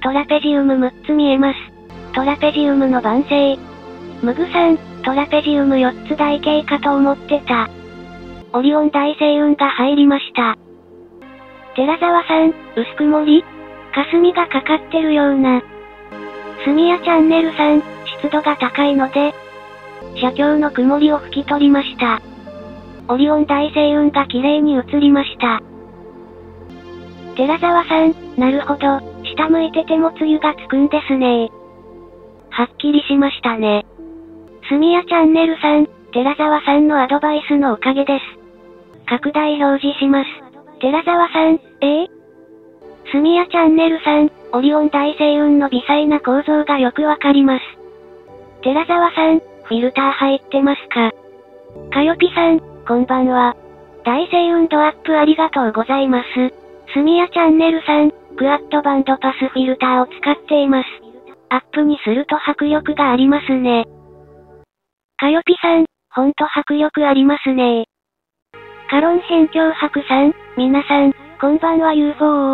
トラペジウム6つ見えます。トラペジウムの晩星。ムグさん、トラペジウム4つ台形かと思ってた。オリオン大星雲が入りました。寺沢さん、薄曇り？霞がかかってるような。すみやチャンネルさん、湿度が高いので、社協の曇りを拭き取りました。オリオン大星雲が綺麗に映りました。寺沢さん、なるほど、下向いてても梅雨がつくんですね。はっきりしましたね。すみやチャンネルさん、寺沢さんのアドバイスのおかげです。拡大表示します。寺沢さん、すみやチャンネルさん、オリオン大星雲の微細な構造がよくわかります。寺沢さん、フィルター入ってますか？かよぴさん、こんばんは。大星雲度アップありがとうございます。すみやチャンネルさん、クワッドバンドパスフィルターを使っています。アップにすると迫力がありますね。かよぴさん、ほんと迫力ありますね。カロン辺境博さん、皆さん、こんばんは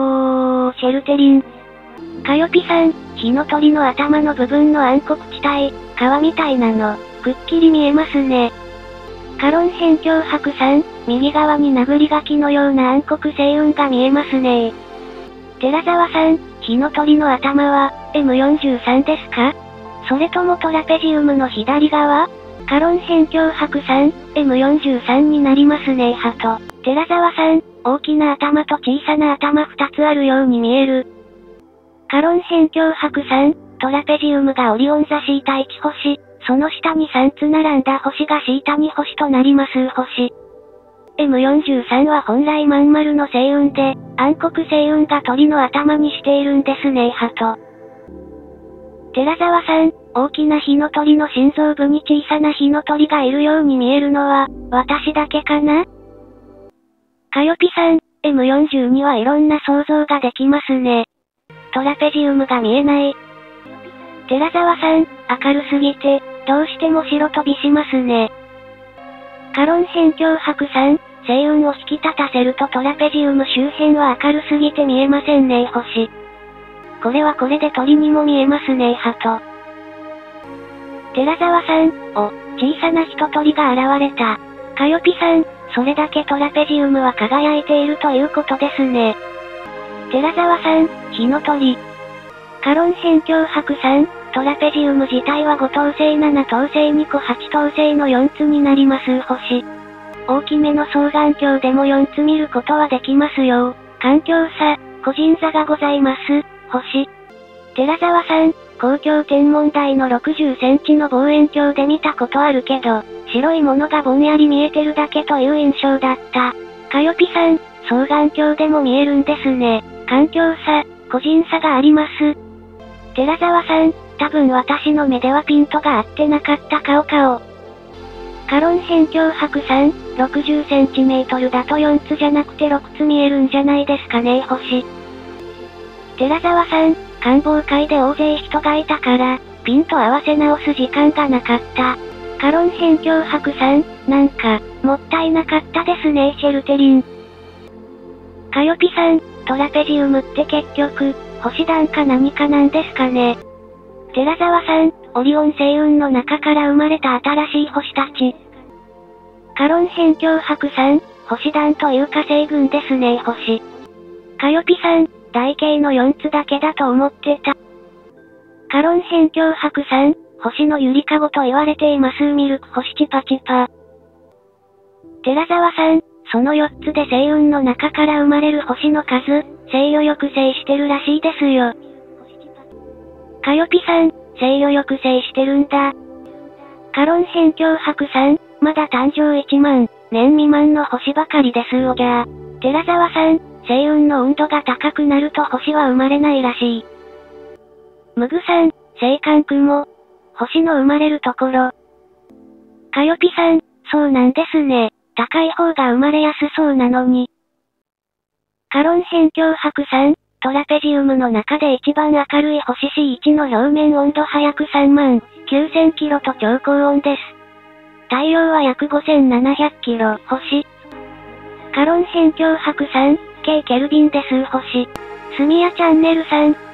UFO シェルテリン。かよぴさん、火の鳥の頭の部分の暗黒地帯、皮みたいなの、くっきり見えますね。カロン辺境博さん、右側に殴り書きのような暗黒星雲が見えますね。寺沢さん、火の鳥の頭は、M43 ですか？それともトラペジウムの左側？カロン辺境博さん、M43 になりますねハト。寺沢さん、大きな頭と小さな頭2つあるように見える。カロン辺境博さん、トラペジウムがオリオン座シータ1星、その下に3つ並んだ星がシータ2星となります星。M43 は本来まん丸の星雲で、暗黒星雲が鳥の頭にしているんですねハト。寺沢さん、大きな火の鳥の心臓部に小さな火の鳥がいるように見えるのは、私だけかな？かよぴさん、M42 はいろんな想像ができますね。トラペジウムが見えない。寺沢さん、明るすぎて、どうしても白飛びしますね。カロン辺境博さん、星雲を引き立たせるとトラペジウム周辺は明るすぎて見えませんね星。これはこれで鳥にも見えますねハト。寺沢さん、小さな人鳥が現れた。かよぴさん、それだけトラペジウムは輝いているということですね。寺沢さん、火の鳥。カロン辺境博さん、トラペジウム自体は5等星7等星2個8等星の4つになります星。大きめの双眼鏡でも4つ見ることはできますよ。環境差、個人差がございます、星。寺沢さん、公共天文台の60センチの望遠鏡で見たことあるけど、白いものがぼんやり見えてるだけという印象だった。かよぴさん、双眼鏡でも見えるんですね。環境差、個人差があります。寺沢さん、多分私の目ではピントが合ってなかった顔。カロン辺境博さん、60センチメートルだと4つじゃなくて6つ見えるんじゃないですかね星。寺沢さん、観望会で大勢人がいたから、ピント合わせ直す時間がなかった。カロン辺境博さん、なんか、もったいなかったですねシェルテリン。かよぴさん、トラペジウムって結局、星団か何かなんですかね。寺沢さん、オリオン星雲の中から生まれた新しい星たち。カロン辺境博さん、星団というか星群ですね星。かよぴさん、台形の4つだけだと思ってた。カロン辺境博さん、星のゆりかごと言われていますミルク星チパチパ。寺沢さん、その4つで星雲の中から生まれる星の数、制御抑制してるらしいですよ。かよぴさん、制御抑制してるんだ。カロン辺境博さん、まだ誕生1万年未満の星ばかりですおぎゃー。寺沢さん、星雲の温度が高くなると星は生まれないらしい。ムグさん、星間雲。星の生まれるところ。かよぴさん、そうなんですね。高い方が生まれやすそうなのに。カロン辺境博さん、トラペジウムの中で一番明るい星 C1 の表面温度は約3万9000キロと超高温です。太陽は約5700キロ星。カロン辺境博さん、計ケルビンです星。スミヤチャンネルさん、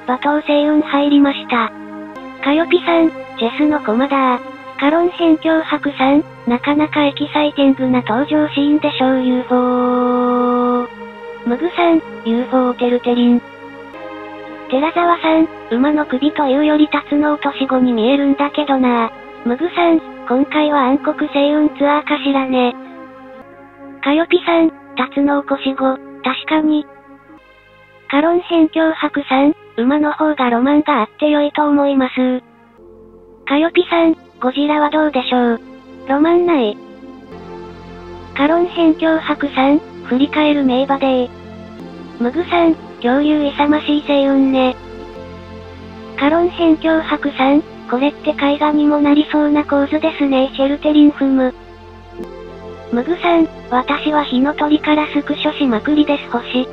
罵倒星雲入りました。かよぴさん、チェスの駒だー。カロン辺境白さん、なかなかエキサイティングな登場シーンでしょう UFO。ムグさん、UFO てるてりん。寺沢さん、馬の首というよりタツノオトシゴに見えるんだけどな。ムグさん、今回は暗黒星雲ツアーかしらね。かよぴさん、タツノオトシゴ、確かに。カロン辺境白さん、馬の方がロマンがあって良いと思います。かよぴさん、ゴジラはどうでしょう。ロマンない。カロン辺境白さん、振り返る名馬でー。ムグさん、恐竜勇ましい星雲ね。カロン辺境白さん、これって絵画にもなりそうな構図ですねシェルテリンフム。ムグさん、私は火の鳥からスクショしまくりです星。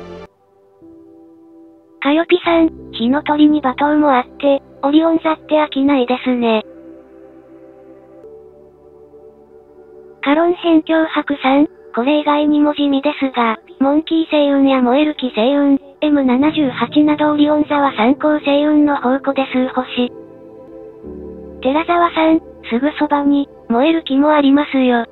かよぴさん、火の鳥に罵倒もあって、オリオン座って飽きないですね。カロン辺境白さん、これ以外にも地味ですが、モンキー星雲や燃える木星雲、M78 などオリオン座は参考星雲の宝庫です星。寺沢さん、すぐそばに、燃える木もありますよ。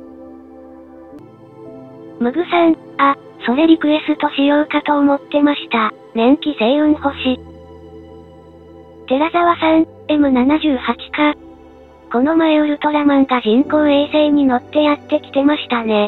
ムグさん、あ、それリクエストしようかと思ってました。年季星雲星。寺沢さん、M78 か。この前ウルトラマンが人工衛星に乗ってやってきてましたね。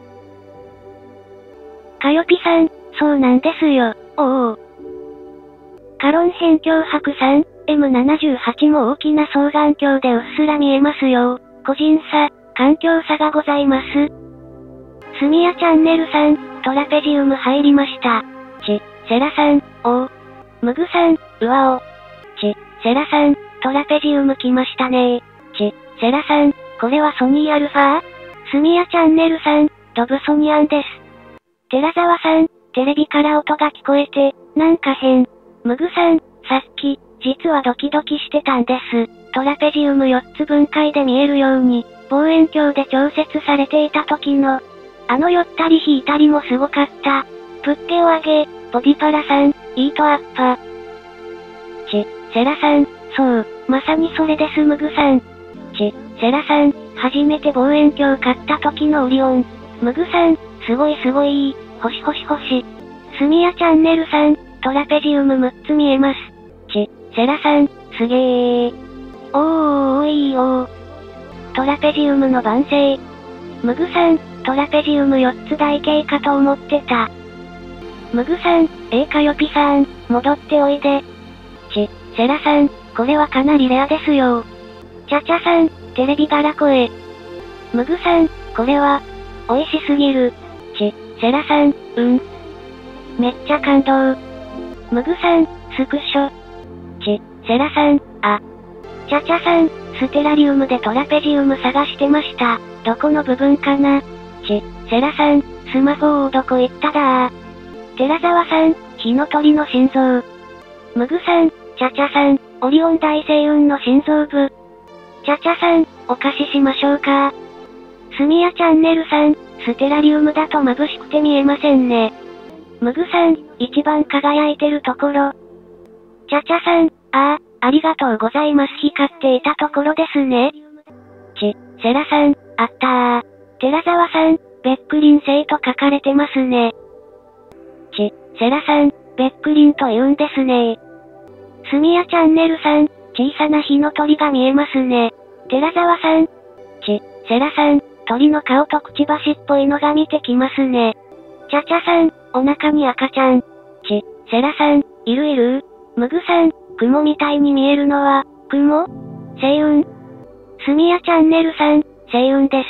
かよぴさん、そうなんですよ、おお。カロン辺境白さん、M78 も大きな双眼鏡でうっすら見えますよ。個人差、環境差がございます。スミヤチャンネルさん、トラペジウム入りました。セラさん、おう。ムグさん、うわお。セラさん、トラペジウム来ましたねー。セラさん、これはソニーアルファ？スミヤチャンネルさん、ドブソニアンです。寺沢さん、テレビから音が聞こえて、なんか変。ムグさん、さっき、実はドキドキしてたんです。トラペジウム4つ分解で見えるように、望遠鏡で調節されていた時の、寄ったり引いたりもすごかった。プッケを上げ、ボディパラさん、イートアッパ。セラさん、そう、まさにそれですムグさん。セラさん、初めて望遠鏡買った時のオリオン。ムグさん、すごいすごい、星星星。スミヤチャンネルさん、トラペジウム6つ見えます。セラさん、すげー。おーいいよー。トラペジウムの晩成。ムグさん、トラペジウム4つ台形かと思ってた。ムグさん、かよぴさん、戻っておいで。セラさん、これはかなりレアですよ。チャチャさん、テレビ柄声。ムグさん、これは、美味しすぎる。セラさん、めっちゃ感動。ムグさん、スクショ。セラさん、あ。チャチャさん、ステラリウムでトラペジウム探してました。どこの部分かな？セラさん、スマホをどこ行っただー。寺沢さん、火の鳥の心臓。ムグさん、チャチャさん、オリオン大星雲の心臓部。チャチャさん、お貸ししましょうか。スミヤチャンネルさん、ステラリウムだと眩しくて見えませんね。ムグさん、一番輝いてるところ。チャチャさん、ありがとうございます。光っていたところですね。セラさん、あったー。寺沢さん、ベックリン星と書かれてますね。セラさん、ベックリンと言うんですね。スミヤチャンネルさん、小さな火の鳥が見えますね。寺沢さん。セラさん、鳥の顔とくちばしっぽいのが見てきますね。チャチャさん、お腹に赤ちゃん。セラさん、いるムグさん、雲みたいに見えるのは、雲？星雲。スミヤチャンネルさん、星雲です。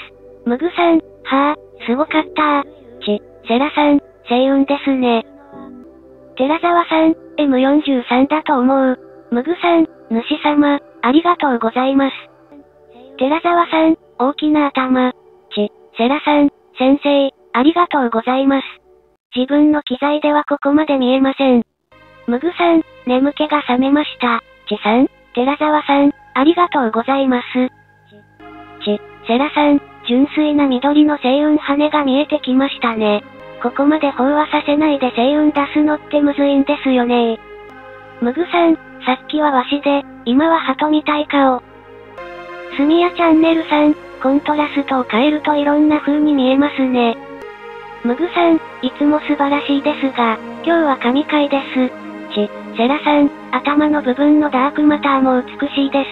ムグさん、はぁ、すごかったー。セラさん、星雲ですね。寺沢さん、M43 だと思う。ムグさん、主様、ありがとうございます。寺沢さん、大きな頭。セラさん、先生、ありがとうございます。自分の機材ではここまで見えません。ムグさん、眠気が覚めました。さん、寺沢さん、ありがとうございます。セラさん、純粋な緑の星雲羽が見えてきましたね。ここまで飽和させないで星雲出すのってむずいんですよね。 むぐさん、さっきはワシで、今は鳩みたい顔。すみやチャンネルさん、コントラストを変えるといろんな風に見えますね。むぐさん、いつも素晴らしいですが、今日は神回です。セラさん、頭の部分のダークマターも美しいです。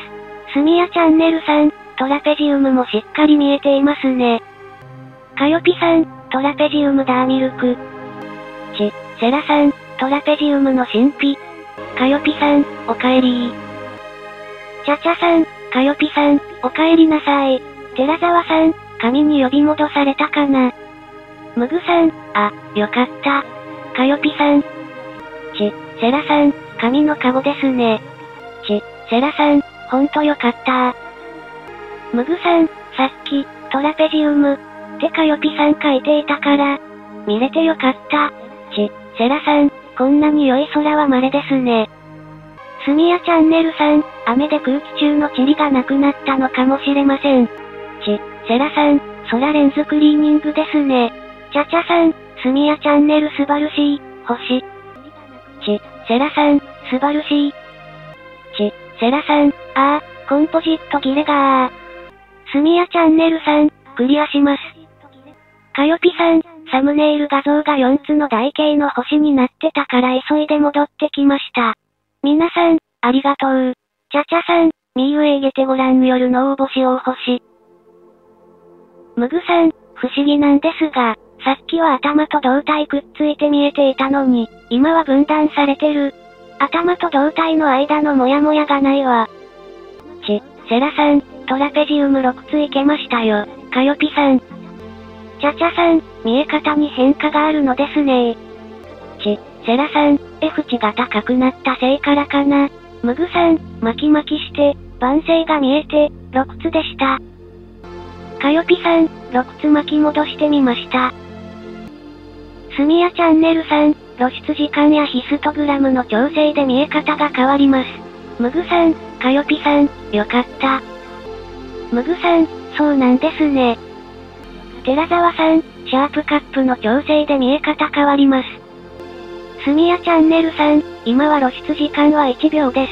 すみやチャンネルさん、トラペジウムもしっかり見えていますね。かよぴさん、トラペジウムダーミルク。セラさん、トラペジウムの神秘。かよぴさん、おかえりー。ちゃちゃさん、かよぴさん、おかえりなさい。寺沢さん、神に呼び戻されたかな。むぐさん、あ、よかった。かよぴさん。セラさん、神のカゴですね。セラさん、ほんとよかったー。むぐさん、さっき、トラペジウム、ってかよぴさん書いていたから、見れてよかった。セラさん、こんなに良い空は稀ですね。すみやチャンネルさん、雨で空気中の塵がなくなったのかもしれません。セラさん、空レンズクリーニングですね。ちゃちゃさん、すみやチャンネル素晴らしい、星。セラさん、素晴らしい。セラさん、コンポジット切れがー。すみやチャンネルさん、クリアします。かよぴさん、サムネイル画像が4つの台形の星になってたから急いで戻ってきました。皆さん、ありがとう。ちゃちゃさん、みーうえいげてごらん夜の大星大星。むぐさん、不思議なんですが、さっきは頭と胴体くっついて見えていたのに、今は分断されてる。頭と胴体の間のモヤモヤがないわ。セラさん、トラペジウム6ついけましたよ。かよぴさん。ちゃちゃさん、見え方に変化があるのですねー。セラさん、F 値が高くなったせいからかな。むぐさん、巻き巻きして、万星が見えて、6つでした。かよぴさん、6つ巻き戻してみました。すみやチャンネルさん、露出時間やヒストグラムの調整で見え方が変わります。むぐさん、かよぴさん、よかった。むぐさん、そうなんですね。寺沢さん、シャープカップの調整で見え方変わります。すみやチャンネルさん、今は露出時間は1秒です。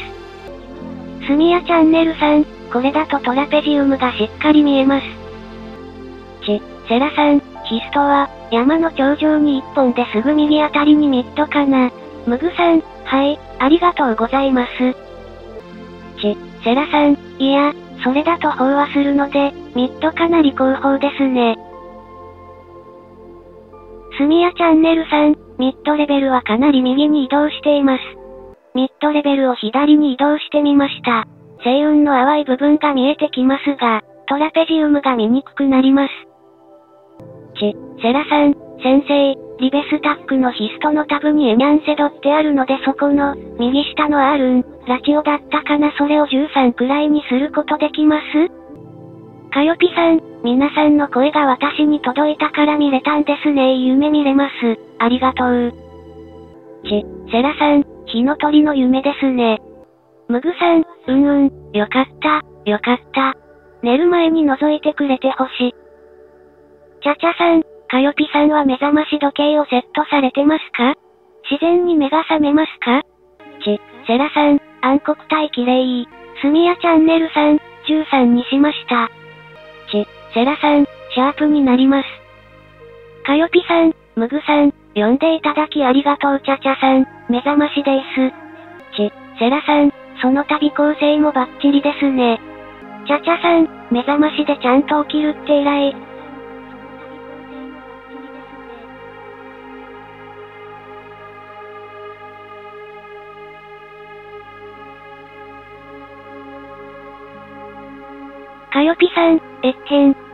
すみやチャンネルさん、これだとトラペジウムがしっかり見えます。セラさん、ヒストは、山の頂上に1本ですぐ右あたりにミッドかな。むぐさん、はい、ありがとうございます。セラさん、いや、それだと飽和するので、ミッドかなり後方ですね。すみやチャンネルさん、ミッドレベルはかなり右に移動しています。ミッドレベルを左に移動してみました。星雲の淡い部分が見えてきますが、トラペジウムが見にくくなります。セラさん、先生、リベスタックのヒストのタブにエニャンセドってあるのでそこの、右下の R、ラチオだったかなそれを13くらいにすることできます？かよぴさん、皆さんの声が私に届いたから見れたんですね夢見れます。ありがとう。セラさん、火の鳥の夢ですね。むぐさん、よかった、よかった。寝る前に覗いてくれてほしい。ちゃちゃさん、かよぴさんは目覚まし時計をセットされてますか？自然に目が覚めますか？セラさん、暗黒体綺麗。すみやチャンネルさん、13にしました。セラさん、シャープになります。かよぴさん、むぐさん、呼んでいただきありがとうちゃちゃさん、目覚ましです。セラさん、その度構成もバッチリですね。ちゃちゃさん、目覚ましでちゃんと起きるって偉い。かよぴさん、